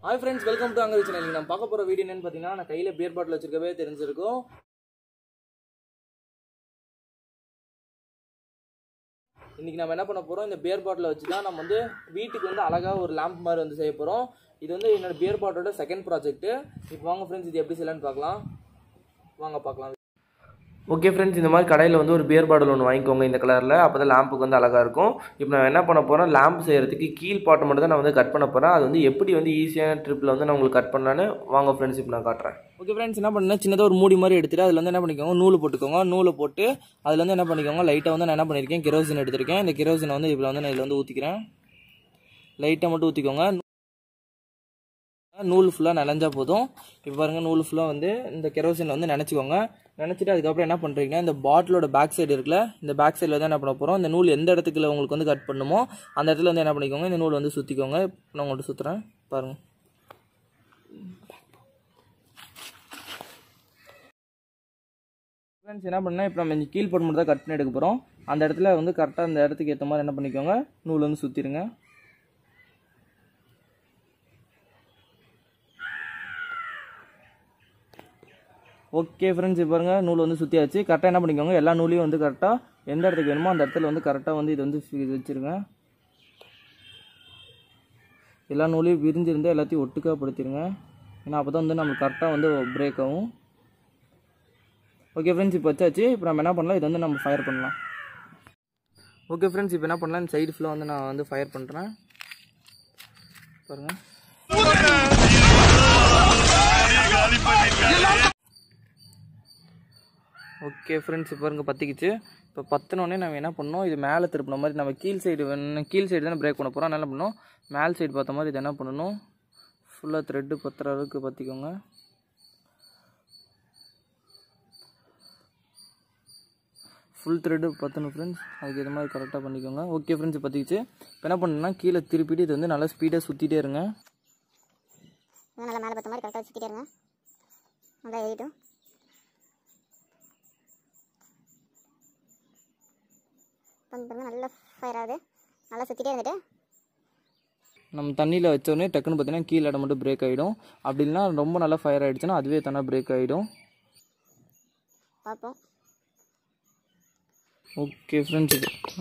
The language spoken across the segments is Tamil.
Hi friends, welcome to Angal channel. நம்ம பார்க்க போற வீடியோ என்னன்னு பாத்தீங்கன்னா நான் கையில பியர் பாட்டில் வச்சிருக்கவே தெரிஞ்சிருக்கும். இன்னைக்கு நம்ம என்ன பண்ண போறோம், இந்த பியர் பாட்டிலை வச்சு தான் நம்ம வந்து வீட்டுக்கு வந்து அழகா ஒரு லாம்ப் மாதிரி வந்து செய்ய போறோம். இது வந்து என்னோட பியர் பாட்டிலோட செகண்ட் ப்ராஜெக்ட். இப்போ வாங்க ஃப்ரெண்ட்ஸ் இது எப்படி செய்யலாம்னு பார்க்கலாம். வாங்க பார்க்கலாம். ஓகே ஃப்ரெண்ட்ஸ், இந்த மாதிரி கடையில் வந்து ஒரு பியர் பாட்டில் ஒன்று வாங்கிக்கோங்க இந்த கலரில். அப்போ தான் லேம்புக்கு வந்து அழகாக இருக்கும். இப்போ நான் என்ன பண்ண போகிறேன், லேம்ப் செய்கிறதுக்கு கீழ் பாட்டை மட்டும் தான் நான் வந்து கட் பண்ண போகிறேன். அது வந்து எப்படி வந்து ஈஸியான ட்ரிப்பில் வந்து நான் உங்களுக்கு கட் பண்ணலான்னு வாங்க ஃப்ரெண்ட்ஸ் இப்போ நான் காட்டுறேன். ஓகே ஃப்ரெண்ட்ஸ், என்ன பண்ணேன், சின்னதாக ஒரு மூடி மாதிரி எடுத்துகிட்டு அதில் வந்து என்ன பண்ணிக்கோங்க, நூல் போட்டுக்கோங்க. நூலை போட்டு அதில் வந்து என்ன பண்ணிக்கோங்க, லைட்டாக வந்து நான் என்ன பண்ணியிருக்கேன், கெரோசின் எடுத்திருக்கேன். இந்த கெரோசினை வந்து இதில் வந்து நான் இதில் வந்து ஊற்றிக்கிறேன். லைட்டாக மட்டும் ஊற்றிக்கோங்க. நூல் ஃபுல்லாக நனைஞ்சா போதும். இப்போ பாருங்கள், நூல் ஃபுல்லாக வந்து இந்த கெரோசினில் வந்து நினச்சிக்கோங்க. நினச்சிட்டு அதுக்கப்புறம் என்ன பண்ணுறீங்கன்னா, இந்த பாட்டிலோட பேக் சைடு இருக்குல்ல, இந்த பேக் சைடில் தான் என்ன பண்ண போகிறோம், இந்த நூல் எந்த இடத்துக்குள்ள உங்களுக்கு வந்து கட் பண்ணுமோ அந்த இடத்துல வந்து என்ன பண்ணிக்கோங்க, இந்த நூல் வந்து சுற்றிக்கோங்க. நான் உங்கள்கிட்ட சுற்றுறேன் பாருங்கள். ஃப்ரெண்ட்ஸ் என்ன பண்ணால், இப்போ நம்ம கீழ் போட்டு மட்டும் தான் கட் பண்ணி எடுக்க போகிறோம். அந்த இடத்துல வந்து கரெக்டாக அந்த இடத்துக்கு ஏற்ற மாதிரி என்ன பண்ணிக்கோங்க, நூல் வந்து சுற்றிடுங்க. ஓகே ஃப்ரெண்ட்ஸ், இப்போ பாருங்கள் நூல் வந்து சுற்றியாச்சு. கரெக்டாக என்ன பண்ணிக்கோங்க, எல்லா நூலையும் வந்து கரெக்டாக எந்த இடத்துக்கு வேணுமோ அந்த இடத்துல வந்து கரெக்டாக வந்து இது வந்து வச்சுருங்க. எல்லா நூலையும் விரிஞ்சிருந்தால் எல்லாத்தையும் ஒட்டுக்காக படுத்திடுங்க. ஏன்னா அப்போ தான் வந்து நம்மளுக்கு கரெக்டாக வந்து பிரேக் ஆகும். ஓகே ஃப்ரெண்ட்ஸ், இப்போ வச்சாச்சு. இப்போ நம்ம என்ன பண்ணலாம், இது வந்து நம்ம ஃபயர் பண்ணலாம். ஓகே ஃப்ரெண்ட்ஸ், இப்போ என்ன பண்ணலாம், இந்த சைடு ஃபுல்லாக வந்து நான் வந்து ஃபயர் பண்ணுறேன் பாருங்கள். ஓகே ஃப்ரெண்ட்ஸ், இப்போ பாருங்க பற்றிக்கிச்சு. இப்போ பற்றினோடனே நம்ம என்ன பண்ணோம், இது மேலே திருப்பின மாதிரி நம்ம கீழ் சைடு தானே பிரேக் பண்ண போகிறோம். அதனால் என்ன பண்ணணும், மேல் சைடு பார்த்த மாதிரி இது என்ன பண்ணணும், ஃபுல்லாக த்ரெட்டு பற்றுற அளவுக்கு பற்றிக்கோங்க. ஃபுல் த்ரெட்டு பற்றணும் ஃப்ரெண்ட்ஸ், அதுக்கு இது மாதிரி கரெக்டாக பண்ணிக்கோங்க. ஓகே ஃப்ரெண்ட்ஸ், பற்றிக்கிச்சு. இப்போ என்ன பண்ணணும்னா, கீழே திருப்பிட்டு இது வந்து நல்லா ஸ்பீடாக சுற்றிட்டே இருங்க. நல்லா மேலே பார்த்த மாதிரி கரெக்டாக சுற்றிட்டே இருங்க. நல்லா ஏறிட்டும். பாருங்க நல்லா ஃபயர் ஆகுது. நல்லா சுற்றிட்டே இருந்துட்டு நம்ம தண்ணியில் வச்சோடனே டக்குன்னு பார்த்தீங்கன்னா கீழே இடம் மட்டும் பிரேக் ஆகிடும். அப்படி இல்லைனா ரொம்ப நல்லா ஃபயர் ஆகிடுச்சுன்னா அதுவே தானே பிரேக் ஆகிடும். பார்ப்போம். ஓகே ஃப்ரெண்ட்ஸ்,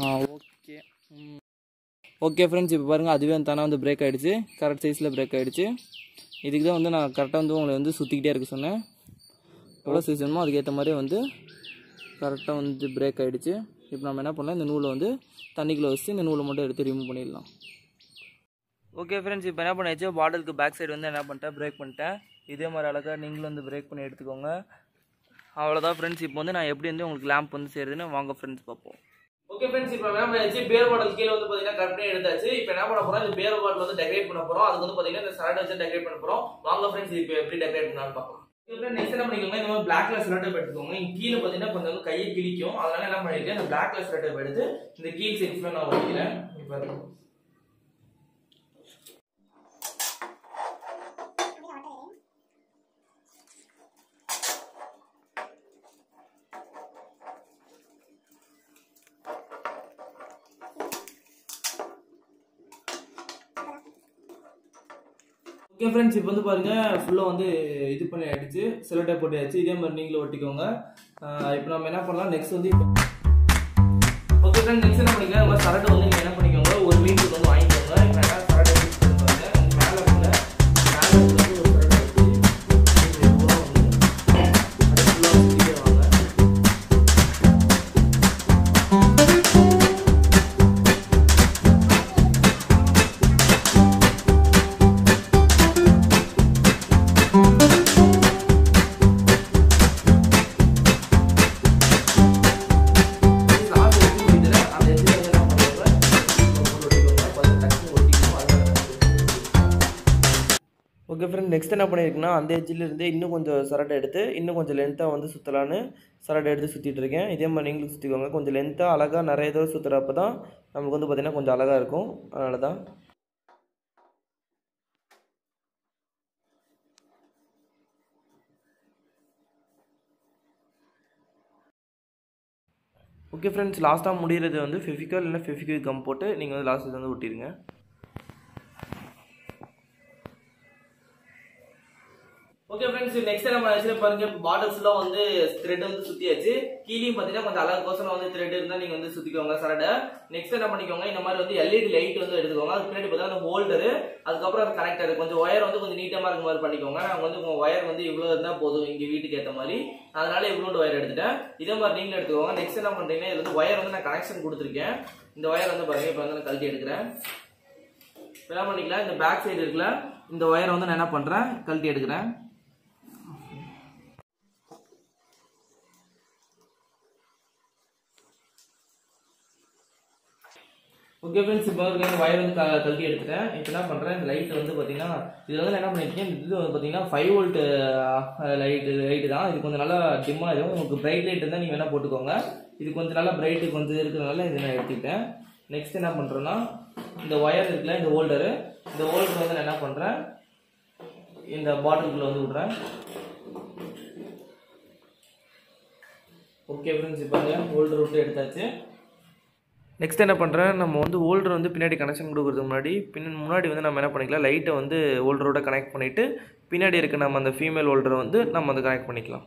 ஓகே ஃப்ரெண்ட்ஸ், இப்போ பாருங்கள் அதுவே தானே வந்து பிரேக் ஆகிடுச்சு. கரெக்ட் சைஸில் பிரேக் ஆகிடுச்சு. இதுக்கு தான் வந்து நான் கரெக்டாக வந்து உங்களை வந்து சுற்றிக்கிட்டே இருக்க சொன்னேன். எவ்வளோ சைஸ் வேணுமோ அதுக்கேற்ற மாதிரியே வந்து கரெக்டாக வந்து பிரேக் ஆகிடுச்சு. இப்போ நம்ம என்ன பண்ணலாம், இந்த நூலை வந்து தண்ணிக்குள்ளே வச்சு இந்த நூலை மட்டும் எடுத்து ரிமூவ் பண்ணிடலாம். ஓகே ஃப்ரெண்ட்ஸ், இப்போ என்ன பண்ணியாச்சு, பாட்டிலுக்கு பேக் சைடு வந்து என்ன பண்ணிட்டேன், பிரேக் பண்ணிட்டேன். இதே மாதிரி அழகாக நீங்களும் வந்து பிரேக் பண்ணி எடுத்துக்கோங்க. அவ்வளோதான் ஃப்ரெண்ட்ஸ். இப்போ வந்து நான் எப்படி வந்து உங்களுக்கு லேம்ப் வந்து செய்கிறதுன்னு வாங்க ஃப்ரெண்ட்ஸ் பார்ப்போம். ஓகே ஃப்ரெண்ட்ஸ், இப்போ என்ன பண்ணியாச்சு, பியர் பாட்டில் கீழே வந்து பார்த்தீங்கன்னா கட் பண்ணி எடுத்தாச்சு. இப்போ என்ன பண்ண போகிறோம், இந்த பியர் பாட்டில் வந்து டெக்கரேட் பண்ண போகிறோம். அதுக்கு வந்து பார்த்தீங்கன்னா இந்த சரட் வச்சு டெக்கரேட் பண்ண போகிறோம். வாங்க ஃப்ரெண்ட்ஸ், இப்போ எப்படி டெக்கரேட் பண்ணலாம்னு பார்க்கலாம். நெக்ஸ்ட் என்ன பண்ணிக்கோங்க, இந்த மாதிரி பிளாக் கலர் செலோ டேப் எடுத்துக்கோங்க. இங்க கீழே பார்த்தீங்கன்னா கொஞ்சம் வந்து கையை கிழிக்கும். அதனால என்ன பண்ணிருக்கேன், இந்த பிளாக் கலர் செலோ டேப் எடுத்து இந்த கீழ் சைட்ஸ்ல நான் ஒட்டிக்கிறேன். இப்போ ஓகே ஃப்ரெண்ட்ஸ், இப்போ வந்து பாருங்க ஃபுல்லாக வந்து இது பண்ணி ஆயிடுச்சு, செலோ டேப் போட்டாச்சு. இதே மாதிரி நீங்களும் ஒட்டிக்கோங்க. இப்போ நம்ம என்ன பண்ணலாம், நெக்ஸ்ட் வந்து ஓகே ஃப்ரெண்ட்ஸ், நெக்ஸ்ட் என்ன பண்ணிக்கலாம், இந்த மாதிரி சரட்டை வந்து நீங்கள் என்ன பண்ணிக்கோங்க, ஒரு மீட்டருக்கு வந்து வாங்கிக்கோங்க. இப்போ என்ன சரட்டை மேலே வந்து ஒரு சரட்டை வச்சு ஃபுல்லாக சுற்றிட்டே வாங்க. ஓகே ஃப்ரெண்ட், நெக்ஸ்ட் என்ன பண்ணியிருக்குன்னா, அந்த எட்ஜிலிருந்து இன்னும் கொஞ்சம் சரட்டை எடுத்து இன்னும் கொஞ்சம் லென்த்தாக வந்து சுற்றலான்னு சரட்டை எடுத்து சுற்றிட்டு இருக்கேன். இதே மாதிரி நீங்களும் சுற்றிக்கோங்க. கொஞ்சம் லென்த்தாக அழகாக நிறைய தடவை சுற்றுறப்ப தான் நமக்கு வந்து பார்த்திங்கன்னா கொஞ்சம் அழகாக இருக்கும். அதனால தான். ஓகே ஃப்ரெண்ட்ஸ், லாஸ்ட்டாக முடிகிறது வந்து ஃபெவிகால் இல்லை ஃபெவிக்விக் கம் போட்டு நீங்கள் வந்து லாஸ்ட் வந்து ஒட்டிடுங்க. ஓகே ஃப்ரெண்ட்ஸ், நெக்ஸ்ட் நம்ம ஆக்சுவலி பாருங்க பாட்டில் ஃபுல்லா வந்து த்ரெட் வந்து சுத்தியாச்சு. கீழயும் பாத்தீங்கன்னா கொஞ்சம் அழகுக்கோசரம் வந்து த்ரெட் இருந்தா நீங்க வந்து சுத்திக்கோங்க சரடை. நெக்ஸ்ட் என்ன பண்ணிக்கோங்க, இந்த மாதிரி வந்து எல்இடி லைட் வந்து எடுத்துக்கோங்க. அதுக்கு பின்னாடி பார்த்தா அந்த ஹோல்டர், அதுக்கப்புறம் அது கனெக்டர், கொஞ்சம் ஒயர் வந்து கொஞ்சம் நீட்டமா இருக்க மாதிரி பண்ணிக்கோங்க. நாங்க வந்து உங்க ஒயர் வந்து இவ்வளவு இருந்தா போதும் இங்க வீட்டுக்கு ஏற்ற மாதிரி, அதனால இவ்வளவு ஒயர் எடுத்துட்டேன். இதே மாதிரி நீங்களும் எடுத்துக்கோங்க. நெக்ஸ்ட் என்ன பண்றீங்கன்னா, இதுல வந்து ஒயர் வந்து நான் கனெக்ஷன் கொடுத்துருக்கேன். இந்த ஒயர் வந்து பாருங்க, இப்ப வந்து நான் கழட்டி எடுக்கிறேன். என்ன பண்ணிக்கலாம், இந்த பேக் சைடு இருக்குல்ல, இந்த ஒயரை வந்து நான் என்ன பண்றேன், கழட்டி எடுக்கிறேன். ஓகே ஃப்ரெண்ட்ஸ், இப்போ வந்து வயர் வந்து கழட்டி எடுத்துட்டேன். இப்போ என்ன பண்ணுறேன், இந்த லைட் வந்து பார்த்தீங்கன்னா இதில் வந்து என்ன பண்ணியிருக்கேன், இது வந்து பார்த்தீங்கன்னா 5 வோல்ட் லைட்டு தான். இது கொஞ்சம் நல்லா டிம்மாக இருக்கும். உங்களுக்கு பிரைட் லைட் இருந்தால் நீங்கள் வேணால் போட்டுக்கோங்க. இது கொஞ்சம் நல்லா பிரைட்டு கொஞ்சம் இருக்கிறதுனால இதை நான் எடுத்துக்கிட்டேன். நெக்ஸ்ட் என்ன பண்ணுறேன்னா, இந்த ஒயர் இருக்குல்ல, இந்த ஹோல்டரு, இந்த ஹோல்டர் வந்து நான் என்ன பண்ணுறேன், இந்த பாட்டிலுக்குள்ளே வந்து விட்றேன். ஓகே ஃப்ரெண்ட்ஸ், இப்போ ஹோல்டர் விட்டு எடுத்தாச்சு. நெக்ஸ்ட் என்ன பண்ணுறேன், நம்ம வந்து ஹோல்டர் வந்து பின்னாடி கனெக்ஷன் கொடுக்குறதுக்கு முன்னாடி வந்து நம்ம என்ன பண்ணிக்கலாம், லைட்டை வந்து ஹோல்டரோட கனெக்ட் பண்ணிவிட்டு பின்னாடி இருக்க நம்ம அந்த ஃபீமேல் ஹோல்டரை வந்து நம்ம வந்து கனெக்ட் பண்ணிக்கலாம்.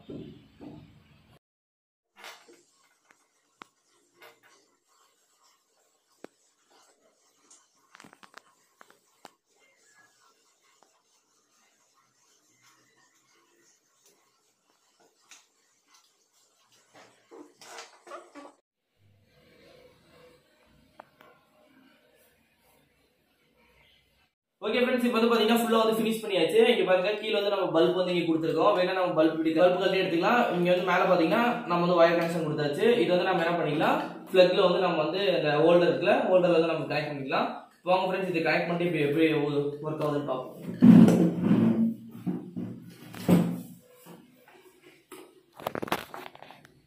ஓகே ஃப்ரெண்ட்ஸ், இப்போ வந்து பாத்தீங்கன்னா ஃபுல்லா வந்து ஃபினிஷ் பண்ணியாச்சு. இங்க பாருங்க, கீழ வந்து நம்ம பல்ப் வந்து இங்க கொடுத்துருக்கோம். வேணா நம்ம பல்ப் கழட்டி எடுத்துக்கலாம். இங்க வந்து மேல பாத்தீங்கன்னா நம்ம வந்து வயர் கனெக்ஷன் கொடுத்தாச்சு. இது வந்து நம்ம என்ன பண்ணிக்கலாம், பிளக்ல வந்து நம்ம வந்து இந்த ஹோல்டர் இருக்குல்ல, ஹோல்டர்ல வந்து நம்ம கனெக்ட் பண்ணிக்கலாம். வாங்க ஃப்ரெண்ட்ஸ், இது கனெக்ட் பண்ணிட்டு இப்போ எப்படி ஒர்க் ஆகுதுன்னு பார்ப்போம்.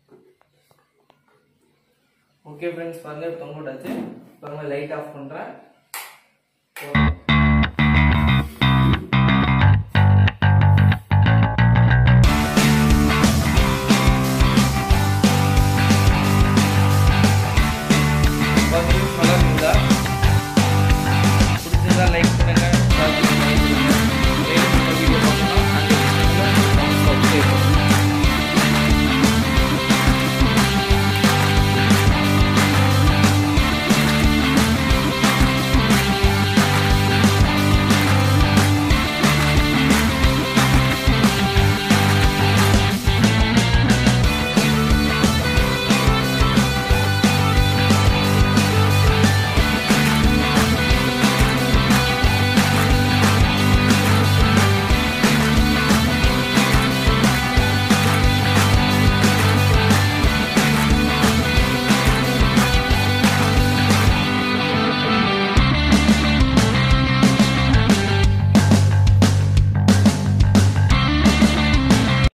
ஓகே ஃப்ரெண்ட்ஸ், பாருங்க தொங்க விட்டாச்சு. பாருங்க, லைட் ஆஃப் பண்றேன்.